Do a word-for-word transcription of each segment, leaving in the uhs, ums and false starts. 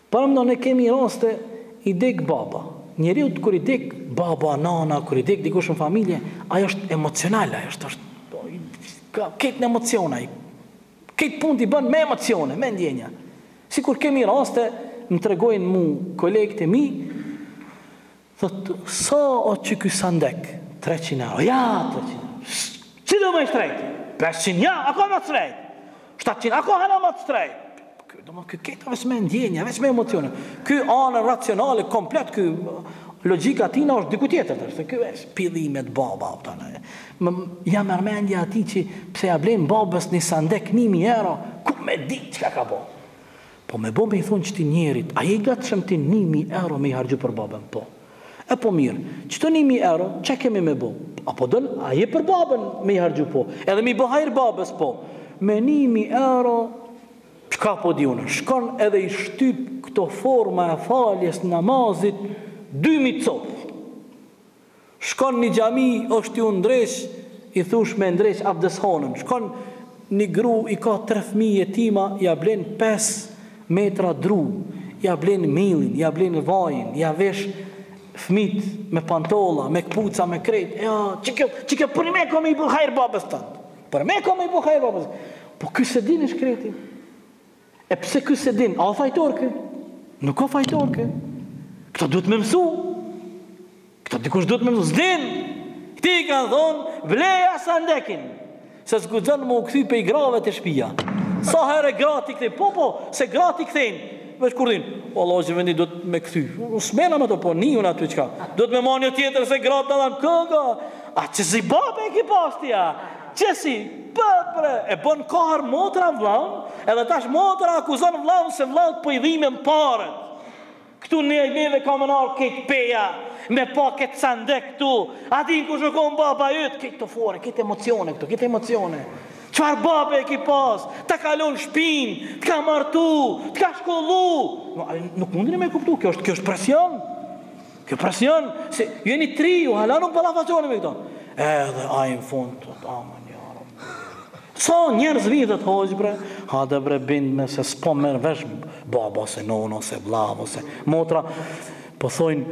Para më ne kemi raste i dek baba. Njeriu kur i dek baba, nana, kur i dek dikush në familje, ajo është emocionale, ajo është, është ka këtë emocione ai. Këtë punë i bën me emocione, me ndjenja. Sikur kemi raste, më tregojnë mu kolegët e mi, thotë, sa o që ky sandek? treqind euro. Ja, treqind euro. Që do më shtrejt? pesëqind, ja, ako më shtrejt? shtatëqind, ako hana më shtrejt? Ky këtë veç me ndjenja, veç me emocione. Ky anë racionale, komplet, ky logjika tina është diku tjetër. Se ky është pidhimet baba. Ja mërmendja ati që pse ja blenë babës një sandek nimi euro, ku me di qka ka bo. Po me bo me i thonë që ti njerit, a je gatshëm ti nimi euro me i hargju për babën? Po. E po mirë, qëto nimi euro, që kemi me bo? Apo dënë, a je për babën me i hargju? Po. Edhe mi bëhajrë babës? Po. Me nimi euro, qka po di unë? Shkon edhe i shtyp këto forma e faljes namazit dymi copë. Shkon një gjami, është ju ndresh, i thush me ndresh abdeshonën. Shkon një gru, i ka tre fëmijë jetima, ja blen pesë metra dru, ja blen milin, ja blen vajin, ja vesh fëmit me pantolla, me kpuca, me krejt. Ja, që kjo, që kjo për me kom i buhajrë babës tëndë. Për me kom i buhajrë babës. Po kësë din e shkreti. E pse kësë din? A o fajtor kë? Nuk o fajtor kë. Këta duhet me mësu. Këta dikush duhet me mësu. Zdin! Këti i kanë thonë, vleja sandekin. Se s'gudzën më u këthy pe i grave të shpia. Sa herë grati këthi? Po, po, se grati këthejnë. Vesh kur din, o Allah që vendi do të me këthy. Smena me të po, një unë aty qka. Do të me ma një tjetër se gratë në dhanë këga. A që si babe e ki pastja? Që si? Pëpre, e bën kahër motra vllaun, edhe tash motra akuzon vllaun se vllaut po i dhimbën parët. Këtu ne neve kamenar këtë peja, me pa këtë sandek këtu, a din ku shukon baba ytë, këtë të fore, këtë emocione këtu, këtë emocione. Qfar babe e ki pas, të kalon shpin, të ka martu, të ka shkollu. Nuk mundin e me kuptu, kjo është, kjo është presion. Kjo presion, se jeni tri, ju hala nuk balafaqoni me këto. Edhe ajnë fund, të damë. Sa njerëz vidhet hoqë bre, ha dhe bre bind me se s'po merë vesh baba, ose nono, ose vlav, ose motra, po thojnë,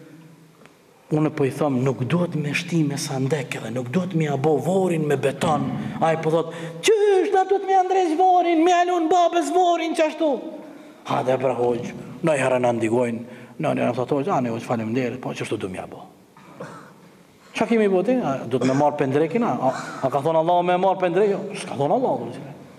unë po i thëmë, nuk duhet me shti me sandek edhe, nuk duhet me abo vorin me beton, a i po thot, qysh da duhet me andrejsh vorin, me alun babes vorin, qashtu? Ha dhe bre hoqë, në i herë në ndigojnë, në një në thotë hoqë, a në hoqë falim derit, po qashtu du me abo. Qa kemi boti? Do të me marë pëndrekin? A, a ka thonë Allah me marë pëndrekin? Shka thonë Allah?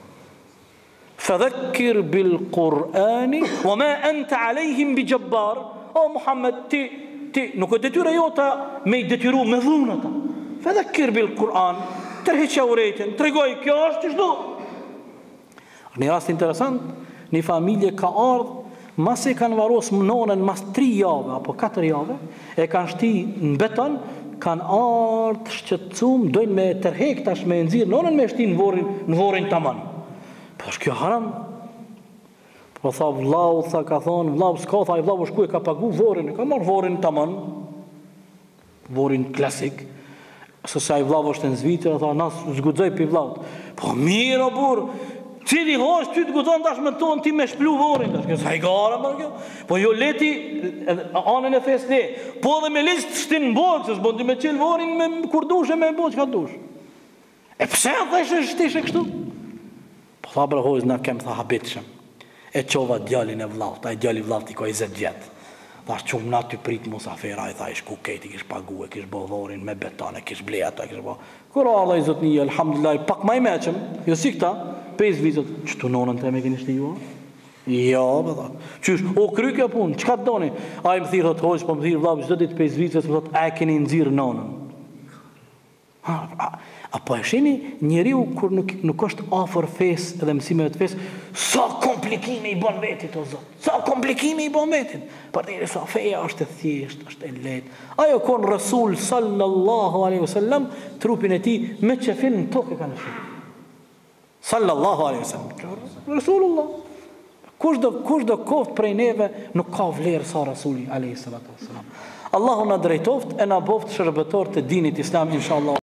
Fëdhekir bil Kur'ani wa ma anta alejhim bi gjabbar. O Muhammed, ti, ti nuk e detyre jota me i detyru me dhunë ata. Fëdhekir bil Kur'an, tërheqja uretin, tregoj kjo është që shdu. Një rast interesant, një familje ka ardhë, mas e kanë varos më nonën mas tri jave, apo katër jave, e kanë shti në beton, kanë ardhë shqetësum, dojnë me tërhek tash me nëzirë, nonën me shti në vorin, në vorin taman. Po është kjo haram. Po tha vlau, tha ka thonë, vlau s'ka, tha i vlau shku e ka pagu vorin, e ka marrë vorin taman, vorin klasik, se sa i vlau është në zvitër, tha nasë zgudzoj për i vlau. Po mirë o burë, cili hosh ty të gudzon tash me tonë ti me shplu vorin, tash kësë hajgara më kjo. Po jo leti, anën e fes ne, po dhe me listë shtin në bojë, se s'bondi me qilë vorin me kur dush e me bojë që ka dush. E pse dhe shë shtishe kështu? Po tha bre hojz, na kem tha habitëshëm. E qova djallin e vllaut, a i djalli vllaut i ka njëzet vjetë. Tha shumë na ty prit musafera, i tha ish ku kejti, kish pagu e kish bo vorin me beton, e kish ble ato, e kish bo. Kura Allah i zotni, alhamdulillah, pak ma i meqëm, jo si këta, pesë vizët, që të nonën të me keni shti ju? Ja, bëdha. Qysh, o kry kjo punë, qka të doni? A i më thirë, thot, hoqë, po më thirë, vlau, qdo ditë pesë vizët, më thot, a e keni nëzirë nonën. A, a, a po e shini, njeriu kur nuk, nuk është afer fes edhe mësimeve të fes, sa komplikime i bon vetit, o zot, sa komplikime i bon vetit. Për të sa feja është e thjesht, është e let. Ajo kon Rasul sallallahu alaihi wasallam, trupin e ti me qefin në tokë e kanë shumë. Sallallahu alaihi wasallam. Rasulullah. Kush do kush do koft prej neve nuk ka vlerë sa Rasuli alaihi salatu wasallam. Allahu na drejtoft e na boft shërbëtor të dinit islam inshallah.